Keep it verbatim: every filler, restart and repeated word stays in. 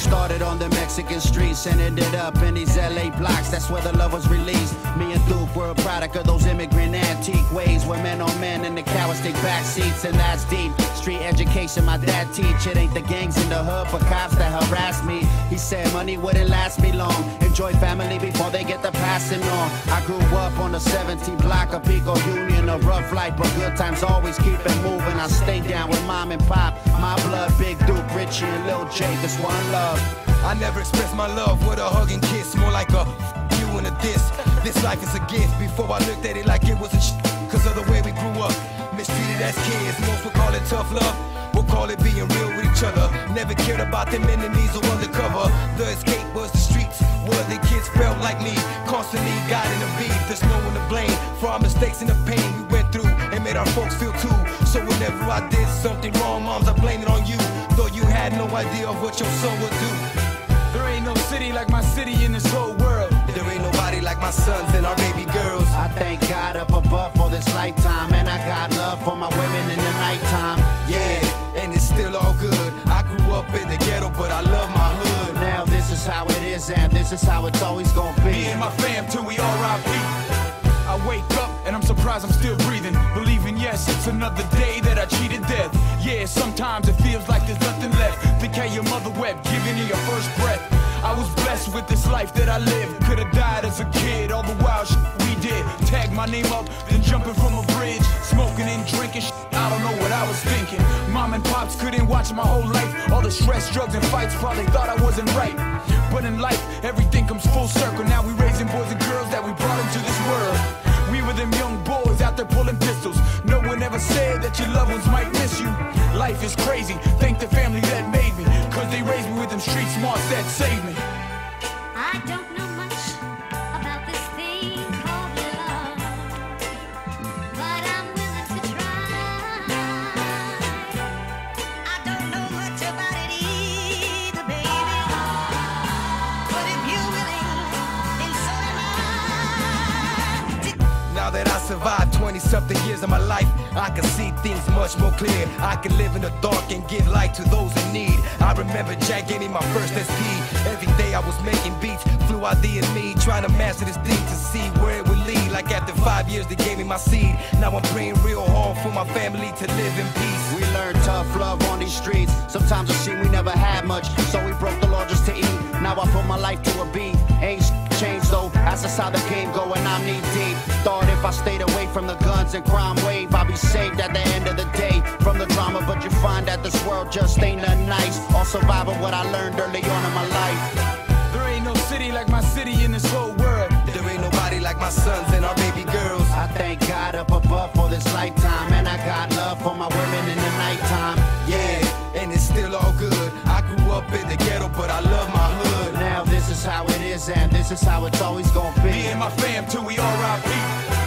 Started on the Mexican streets and ended up in these L A blocks. That's where the love was released. Me and Duke were a product of those immigrant antique ways, where men on men and the cowards take back seats, and that's deep. Street education my dad teach. It ain't the gangs in the hood but cops that harass me. He said money wouldn't last me long. Enjoy family before they get the passing on. I grew up on the seventeenth block of Pico Union. A rough life but good times always keep it moving. I stay down with mom and pop. My blood, Big Duke, Richie and Lil J. This one love. I never expressed my love with a hug and kiss, more like a you and a diss. This life is a gift. Before I looked at it like it was a sh cause of the way we grew up. Mistreated as kids, most would call it tough love. We'll call it being real with each other. Never cared about them enemies or undercover. The escape was the streets, where the kids felt like me, constantly guiding the beat. There's no one to blame for our mistakes and the pain we went through and made our folks feel too. So whenever I did something wrong, moms, I blame it on you, though you had no idea of what your son would do. There ain't no city like my city in this whole world. There ain't nobody like my sons and our baby girls. I thank God up above for this lifetime, and I got love for my women in the nighttime. Yeah, and it's still all good. I grew up in the ghetto, but I love my hood. Now this is how it is, and this is how it's always gonna be. Me and my fam till we R I P. I wake up and I'm surprised I'm still breathing, believing yes, it's another day that I cheated death. Yeah, sometimes it feels like there's nothing left. Think how your mother wept, giving you your first breath. I was blessed with this life that I lived. Could've died as a kid, all the wild shit we did. Tag my name up, then jumping from a bridge, smoking and drinking shit. I don't know what I was thinking. Mom and pops couldn't watch my whole life. All the stress, drugs, and fights probably thought I wasn't right. But in life, everything comes full circle. Now we raising boys and girls that we brought into this world. We were them young boys out there pulling pistols. No one ever said that your loved ones might miss you. Life is crazy, thank the family that made me, cause they raised me with them street smarts that saved me. I don't know much about this thing called love, but I'm willing to try. I don't know much about it either, baby, but if you're willing, then so am I. Now that I survived twenty something years of my life, I can see things much more clear. I can live in the dark and give light to those in need. I remember Jack gave me my first S P. Every day I was making beats, flew out the and me, trying to master this thing to see where it would lead. Like after five years they gave me my seed. Now I'm praying real hard for my family to live in peace. We learned tough love on these streets. Sometimes it seemed we never had much, so we broke the law just to eat. Now I put my life to a beat. Ain't changed though, that's just how the game go and I'm knee deep. Thought if I stayed away from the guns and crime wave, I'd be saved at the end of the day from the drama, but you find that this world just ain't nothing nice. All surviving what I learned early on in my life. There ain't no city like my city in this whole world. There ain't nobody like my sons and our baby girls. I thank God up above for this lifetime, and I got love for my women in the nighttime. Yeah, and it's still all good. I grew up in the ghetto, but I love my hood. Now this is how it is, and this is how it's always gonna be. Me and my fam till we R I P.